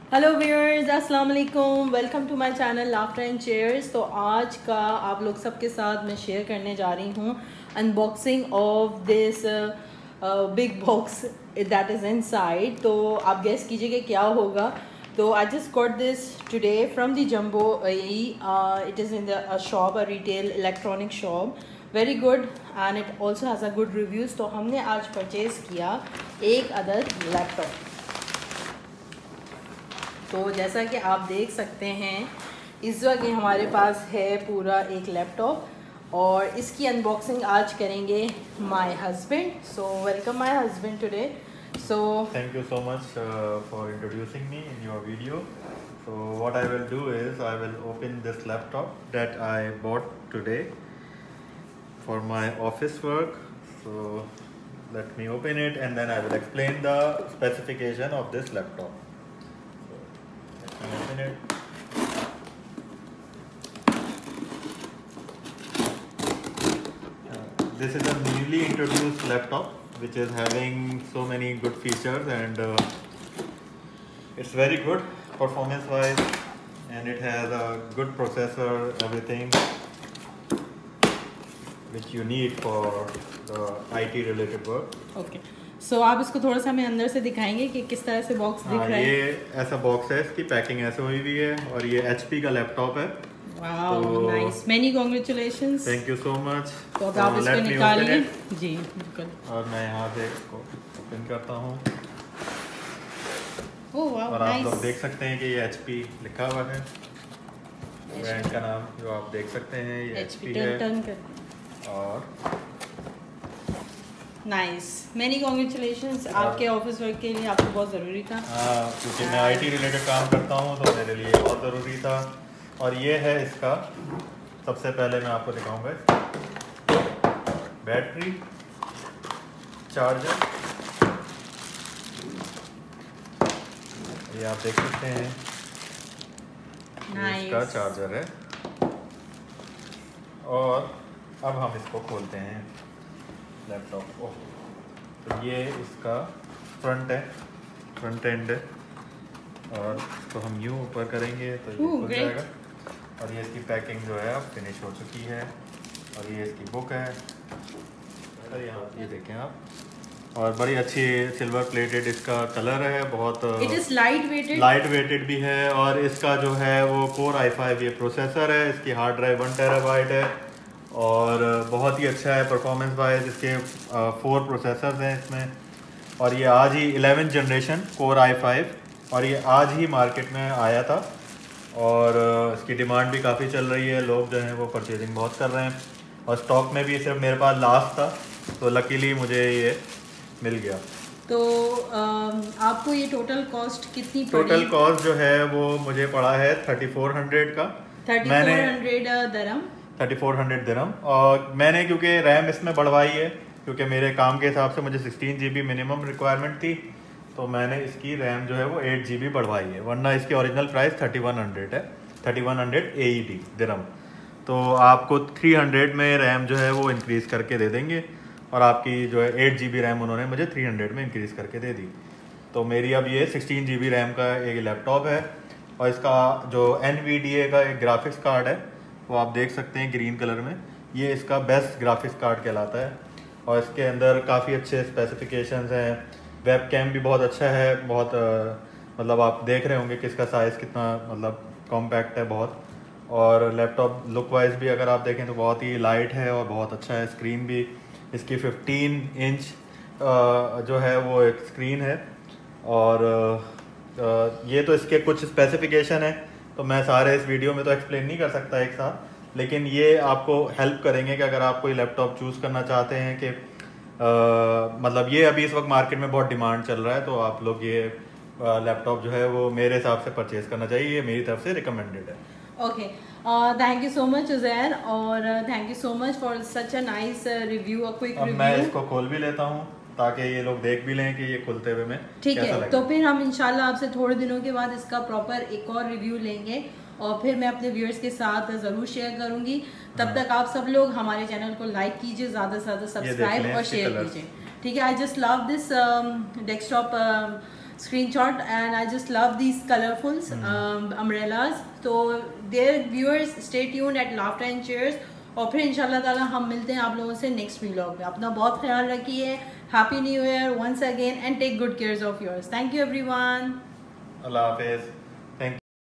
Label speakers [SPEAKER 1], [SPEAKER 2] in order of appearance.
[SPEAKER 1] Hello viewers, अस्सलाम वालेकुम। Welcome to my channel Laughter and Cheers. तो आज का आप लोग सबके साथ मैं शेयर करने जा रही हूँ unboxing of this big box that is inside. तो आप गेस कीजिए कि क्या होगा। तो I just got this today from the Jumbo it is in the shop, a retail electronic shop, very good and it also has a good reviews. तो हमने आज परचेज़ किया एक अदद लैपटॉप। तो जैसा कि आप देख सकते हैं इस वक्त हमारे पास है पूरा एक लैपटॉप और इसकी अनबॉक्सिंग आज करेंगे my husband. So welcome my husband today. So
[SPEAKER 2] Thank you so much for introducing me in your video. So what I will do is I will open this laptop that I bought today for my office work. So let me open it and then I will explain the specification of this laptop. So let me open it. This is a newly introduced laptop which is having so many good features and it's very good performance wise and it has a good processor, everything which you need for the IT related work.
[SPEAKER 1] Okay, so आप इसको थोड़ा सा हमें अंदर से दिखाएंगे कि किस तरह से बॉक्स दिख रहा है।
[SPEAKER 2] ये ऐसा बॉक्स है, इसकी पैकिंग ऐसे हुई हुई है और ये HP का लैपटॉप है।
[SPEAKER 1] Wow, nice, many congratulations.
[SPEAKER 2] Thank you so much.
[SPEAKER 1] तो अब आप इसको निकालिए। जी बिल्कुल।
[SPEAKER 2] और मैं यहाँ से इसको ओपन करता हूँ
[SPEAKER 1] ओह वाओ,
[SPEAKER 2] और आप लोग
[SPEAKER 1] नाइस।
[SPEAKER 2] देख सकते हैं कि ये HP लिखा हुआ है, ब्रांड का नाम जो आप देख सकते हैं ये HP है।
[SPEAKER 1] टर्न कर।
[SPEAKER 2] और
[SPEAKER 1] नाइस, मेनी कांग्रेचुलेशंस। आपके ऑफिस वर्क के लिए आपको बहुत ज़रूरी था।
[SPEAKER 2] हाँ, क्योंकि मैं IT रिलेटेड काम करता हूँ तो मेरे लिए बहुत ज़रूरी था। और ये है इसका, सबसे पहले मैं आपको दिखाऊंगा बैटरी, चार्जर, ये आप देख सकते हैं ये इसका चार्जर है। और अब हम इसको खोलते हैं लैपटॉप को। तो ये इसका फ्रंट एंड है और तो हम यूँ ऊपर करेंगे तो ये खुल जाएगा। और ये इसकी पैकिंग जो है अब फिनिश हो चुकी है और ये इसकी बुक है। तो यहाँ ये देखें आप, और बड़ी अच्छी सिल्वर प्लेटेड इसका कलर है, बहुत
[SPEAKER 1] इट इज लाइट
[SPEAKER 2] वेटेड भी है। और इसका जो है वो Core i5 ये प्रोसेसर है, इसकी हार्ड ड्राइव 1 टेराबाइट है और बहुत ही अच्छा है परफॉर्मेंस वाइज। इसके 4 प्रोसेसर्स हैं इसमें और ये आज ही 11th जनरेशन Core i5 और ये आज ही मार्केट में आया था और इसकी डिमांड भी काफ़ी चल रही है, लोग जो हैं वो परचेजिंग बहुत कर रहे हैं और स्टॉक में भी सिर्फ मेरे पास लास्ट था तो लकीली मुझे ये मिल गया।
[SPEAKER 1] तो आपको ये टोटल कॉस्ट कितनी पड़ी?
[SPEAKER 2] टोटल कॉस्ट जो है वो मुझे पड़ा है 3400 का। 3400 दिरहम। और मैंने क्योंकि रैम इसमें बढ़वाई है क्योंकि मेरे काम के हिसाब से मुझे 16 GB मिनिमम रिक्वायरमेंट थी तो मैंने इसकी रैम जो है वो 8 GB बढ़वाई है, वरना इसकी ओरिजिनल प्राइस 3100 है, 3100 AED दिरहम। तो आपको 300 में रैम जो है वो इंक्रीज़ करके दे देंगे और आपकी जो है 8 GB रैम उन्होंने मुझे 300 में इंक्रीज़ करके दे दी। तो मेरी अब ये 16 GB रैम का एक लैपटॉप है और इसका जो NVDA का एक ग्राफिक्स कार्ड है वो आप देख सकते हैं ग्रीन कलर में, ये इसका बेस्ट ग्राफिक्स कार्ड कहलाता है और इसके अंदर काफ़ी अच्छे स्पेसिफिकेशंस हैं। वेब कैम भी बहुत अच्छा है, बहुत मतलब आप देख रहे होंगे कि इसका साइज़ कितना मतलब कॉम्पैक्ट है बहुत। और लैपटॉप लुक वाइज भी अगर आप देखें तो बहुत ही लाइट है और बहुत अच्छा है। स्क्रीन भी इसकी 15 इंच जो है वो एक स्क्रीन है और ये तो इसके कुछ स्पेसिफिकेशन है तो मैं सारे इस वीडियो में तो एक्सप्लेन नहीं कर सकता एक साथ, लेकिन ये आपको हेल्प करेंगे कि अगर आप कोई लैपटॉप चूज़ करना चाहते हैं कि मतलब ये अभी इस वक्त मार्केट में बहुत डिमांड चल रहा है तो आप लोग ये लैपटॉप जो है वो मेरे हिसाब से परचेज़ करना चाहिए, ये मेरी तरफ से रिकमेंडेड है।
[SPEAKER 1] Okay, thank you so much Uzair और thank you so much for such a nice review, a quick review.
[SPEAKER 2] मैं इसको खोल भी लेता हूँ ताकि ये लोग देख भी लें कि ये खुलते हुए में
[SPEAKER 1] ठीक है। तो फिर हम इंशाल्लाह आपसे थोड़े दिनों के बाद इसका प्रॉपर एक और रिव्यू लेंगे और फिर मैं अपने व्यूअर्स के साथ ज़रूर शेयर करूंगी। तब तक आप सब लोग हमारे चैनल को लाइक कीजिए, ज़्यादा से ज़्यादा सब्सक्राइब और शेयर कीजिए। ठीक है, I just love this desktop screenshot and I just love these colorfuls umbrellas. So dear viewers, stay tuned at Laughter and Cheers और फिर इंशाल्लाह ताला हम मिलते हैं आप लोगों से नेक्स्ट व्लॉग में। अपना बहुत ख्याल रखिए। Happy new year once again and take good care of yours. Thank you everyone.
[SPEAKER 2] अल्लाह हाफिज़।